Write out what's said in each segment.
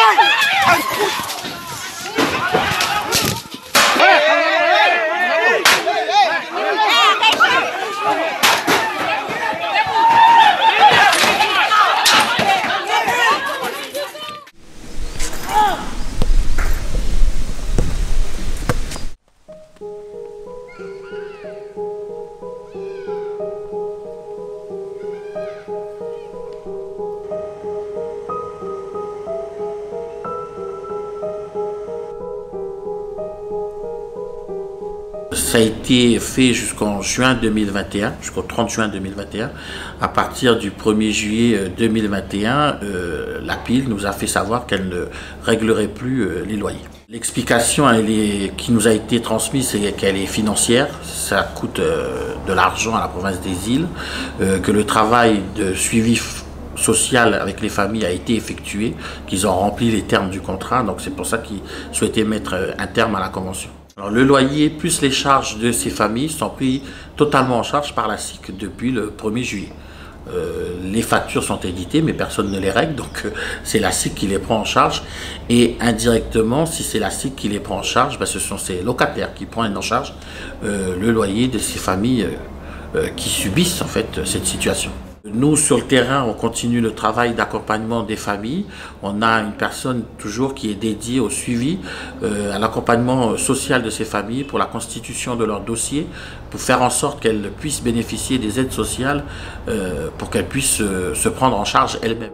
Ça a été fait jusqu'en juin 2021, jusqu'au 30 juin 2021. À partir du 1er juillet 2021, la PIL nous a fait savoir qu'elle ne réglerait plus les loyers. L'explication qui nous a été transmise, c'est qu'elle est financière, ça coûte de l'argent à la province des Îles, que le travail de suivi social avec les familles a été effectué, qu'ils ont rempli les termes du contrat, donc c'est pour ça qu'ils souhaitaient mettre un terme à la convention. Alors, le loyer plus les charges de ces familles sont pris totalement en charge par la SIC depuis le 1er juillet. Les factures sont éditées mais personne ne les règle, donc c'est la SIC qui les prend en charge, et indirectement, si c'est la SIC qui les prend en charge, ce sont ces locataires qui prennent en charge le loyer de ces familles qui subissent en fait cette situation. Nous, sur le terrain, on continue le travail d'accompagnement des familles. On a une personne toujours qui est dédiée au suivi, à l'accompagnement social de ces familles pour la constitution de leur dossier, pour faire en sorte qu'elles puissent bénéficier des aides sociales, pour qu'elles puissent se prendre en charge elles-mêmes.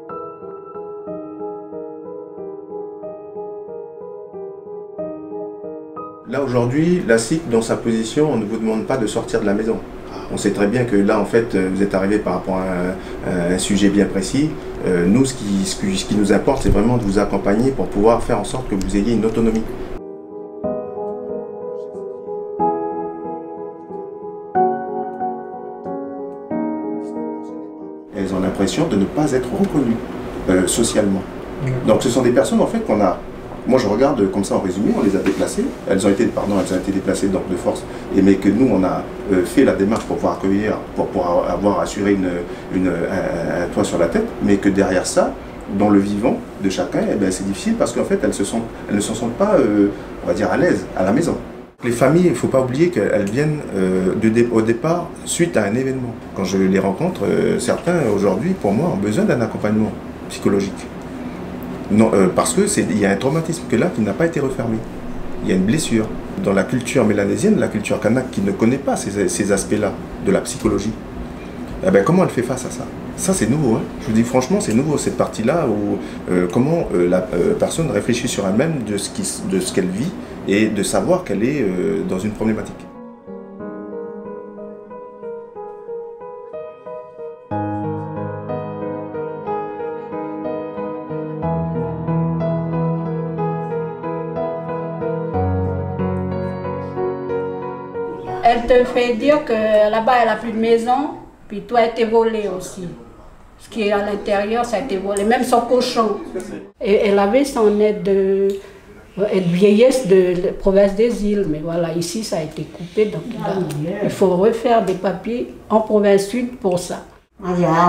Là aujourd'hui, la SIC, dans sa position, on ne vous demande pas de sortir de la maison. On sait très bien que là, en fait, vous êtes arrivé par rapport à un sujet bien précis. Nous, ce qui nous importe, c'est vraiment de vous accompagner pour pouvoir faire en sorte que vous ayez une autonomie. Elles ont l'impression de ne pas être reconnues socialement. Donc ce sont des personnes, en fait, qu'on a... Moi, je regarde comme ça en résumé, on les a déplacées. Elles ont été déplacées donc de force, mais que nous, on a fait la démarche pour pouvoir accueillir, pour pouvoir avoir assuré un toit sur la tête, mais que derrière ça, dans le vivant de chacun, c'est difficile parce qu'en fait, elles ne se sentent pas, on va dire, à l'aise à la maison. Les familles, il ne faut pas oublier qu'elles viennent au départ suite à un événement. Quand je les rencontre, certains aujourd'hui, pour moi, ont besoin d'un accompagnement psychologique. Non, parce qu'il y a un traumatisme qui n'a pas été refermé. Il y a une blessure. Dans la culture mélanésienne, la culture kanak qui ne connaît pas ces aspects-là de la psychologie, comment elle fait face à ça? Ça, c'est nouveau. Hein. Je vous dis franchement, c'est nouveau, cette partie-là, où comment la personne réfléchit sur elle-même de ce qu'elle vit et de savoir qu'elle est dans une problématique. Elle te fait dire que là-bas, elle n'a plus de maison, puis toi, elle t'est volée aussi. Ce qui est à l'intérieur, ça a été volé, même son cochon. Et elle avait son aide de vieillesse de la province des Îles, mais voilà, ici, ça a été coupé, donc il faut refaire des papiers en province sud pour ça. Ah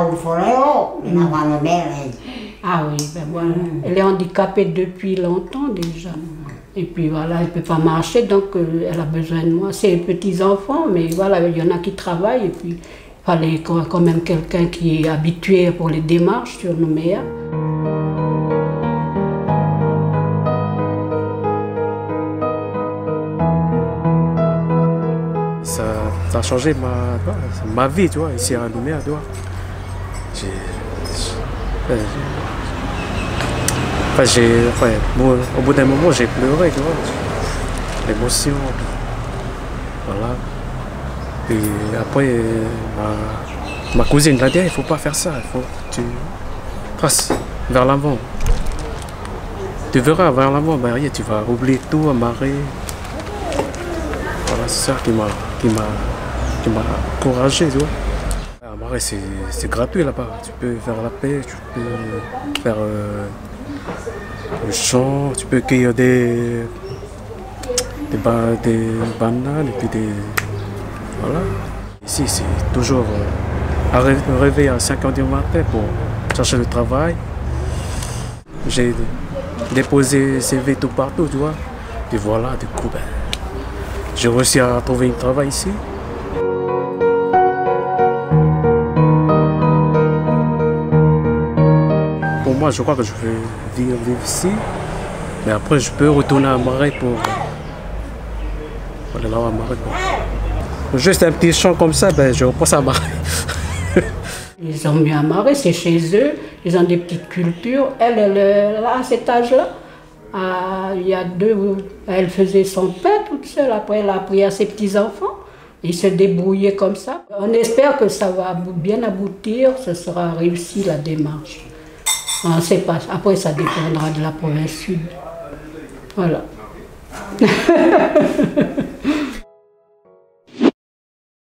oui, ben voilà. Elle est handicapée depuis longtemps déjà. Et puis voilà, elle ne peut pas marcher, donc elle a besoin de moi. C'est petits-enfants, mais voilà, il y en a qui travaillent. Et puis il fallait quand même quelqu'un qui est habitué pour les démarches sur Nouméa. Ça a changé ma vie, tu vois, ici à Nouméa, tu vois. Au bout d'un moment, j'ai pleuré, tu vois, l'émotion, voilà. Et après, ma cousine m'a dit, il ne faut pas faire ça, il faut que tu traces vers l'avant. Tu verras vers l'avant, tu vas oublier tout, amarrer. Voilà, c'est ça qui m'a encouragé, tu vois. Amarrer, c'est gratuit là-bas, tu peux faire la paix, tu peux faire... le champ, tu peux cueillir des bananes et puis voilà. Ici, c'est toujours réveiller à 5 h du matin pour chercher le travail. J'ai déposer CV tout partout, tu vois. Et voilà, du coup, ben, j'ai réussi à trouver un travail ici. Pour moi, je crois que je vais vivre ici. Mais après, je peux retourner à Marais pour aller là à Marais. Juste un petit champ comme ça, ben, je repasse à Marais. Ils ont mis à Marais, c'est chez eux. Ils ont des petites cultures. Elle à cet âge-là, il y a 2, elle faisait son pain toute seule. Après, elle a appris à ses petits-enfants. Ils se débrouillaient comme ça. On espère que ça va bien aboutir, ce sera réussi la démarche. On ne sait pas. Après, ça dépendra de la province sud. Voilà.